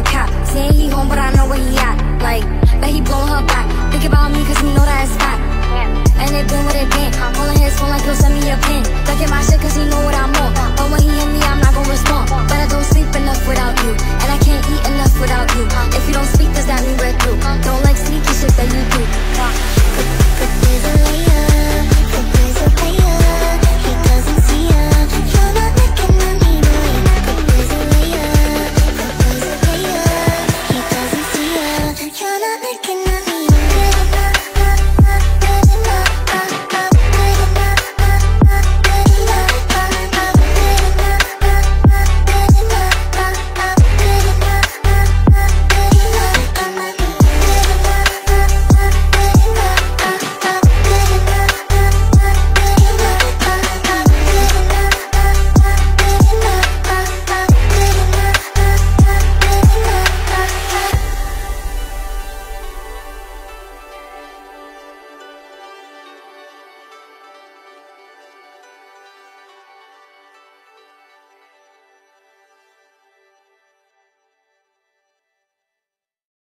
cap. Saying he home, but I know where he at. Like, bet he blowing her back. Think about me, cause he know that it's back. And it been what it been. Calling his phone like he'll send me a pin. Look at my shit cause he know what I'm on. But when he hit me, I'm not gonna respond. But I don't sleep enough without you, and I can't eat enough without